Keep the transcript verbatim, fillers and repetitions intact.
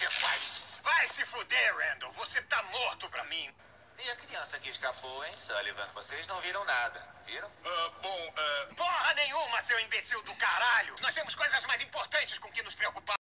você faz? Vai se fuder, Randall. Você tá morto pra mim. E a criança que escapou, hein, Sullivan? Vocês não viram nada, viram? Uh, bom, uh... Porra nenhuma, seu imbecil do caralho! Nós temos coisas mais importantes com que nos preocupar.